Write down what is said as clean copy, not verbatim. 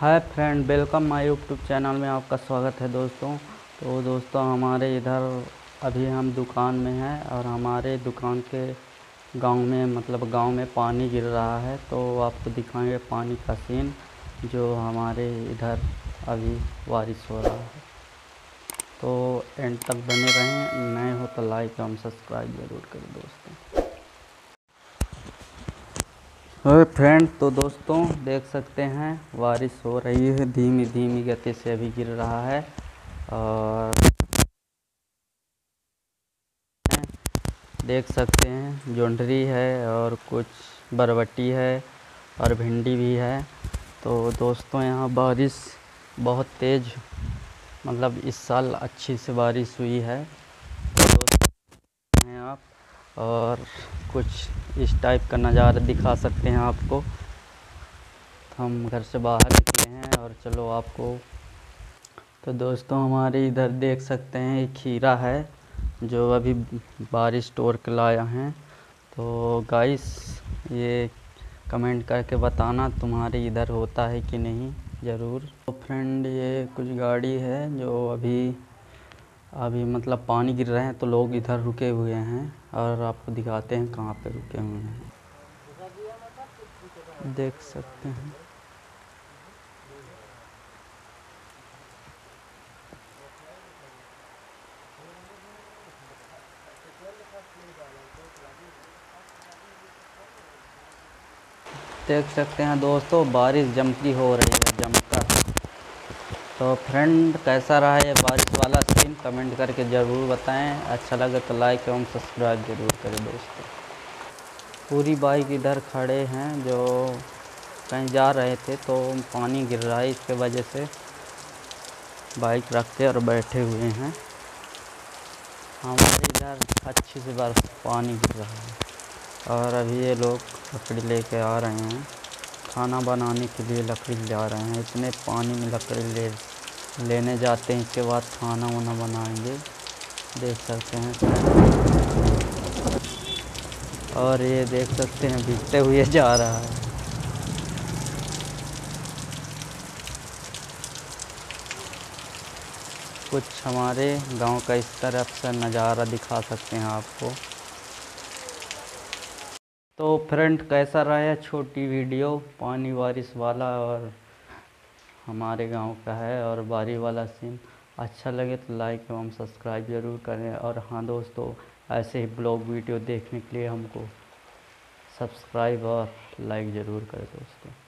Hi friend, welcome my YouTube channel में आपका स्वागत है दोस्तों। तो दोस्तों हमारे इधर अभी हम दुकान में हैं और हमारे दुकान के गांव में गांव में पानी गिर रहा है। तो आपको दिखाएंगे पानी का सीन जो हमारे इधर अभी बारिश हो रहा है। तो एंड तक बने रहें, नए हो तो लाइक एवं सब्सक्राइब ज़रूर करें दोस्तों। हेलो फ्रेंड, तो दोस्तों देख सकते हैं बारिश हो रही है, धीमी धीमी गति से अभी गिर रहा है। और देख सकते हैं जोंडरी है और कुछ बरबटी है और भिंडी भी है। तो दोस्तों यहाँ बारिश बहुत तेज़ इस साल अच्छी से बारिश हुई है। तो दोस्तों हैं आप और कुछ इस टाइप का नज़ारा दिखा सकते हैं आपको। हम घर से बाहर निकले हैं और चलो आपको। तो दोस्तों हमारे इधर देख सकते हैं एक खीरा है जो अभी बारिश तोड़ के लाया हैं। तो गाइस ये कमेंट करके बताना तुम्हारे इधर होता है कि नहीं ज़रूर। तो फ्रेंड ये कुछ गाड़ी है जो अभी अभी पानी गिर रहे हैं तो लोग इधर रुके हुए हैं और आपको दिखाते हैं कहाँ पे रुके हुए हैं। देख सकते हैं देख सकते हैं दोस्तों बारिश जमती हो रही है जमकर। तो फ्रेंड कैसा रहा ये बारिश वाला सीन कमेंट करके ज़रूर बताएं। अच्छा लगे तो लाइक एवं सब्सक्राइब ज़रूर करें दोस्तों। पूरी बाइक इधर खड़े हैं जो कहीं जा रहे थे तो पानी गिर रहा है, इसके वजह से बाइक रखते और बैठे हुए हैं। हमारे इधर अच्छी से बर्फ पानी गिर रहा है और अभी ये लोग लकड़ी लेके आ रहे हैं। खाना बनाने के लिए लकड़ी ला रहे हैं। इतने पानी में लकड़ी लेने जाते हैं, इसके बाद खाना वाना बनाएंगे। देख सकते हैं और ये देख सकते हैं भीगते हुए जा रहा है। कुछ हमारे गांव का इस तरफ से नज़ारा दिखा सकते हैं आपको। तो फ्रेंड कैसा रहा है छोटी वीडियो पानी बारिश वाला और हमारे गांव का है और बारी वाला सीन। अच्छा लगे तो लाइक एवं सब्सक्राइब ज़रूर करें। और हाँ दोस्तों, ऐसे ही ब्लॉग वीडियो देखने के लिए हमको सब्सक्राइब और लाइक ज़रूर करें दोस्तों।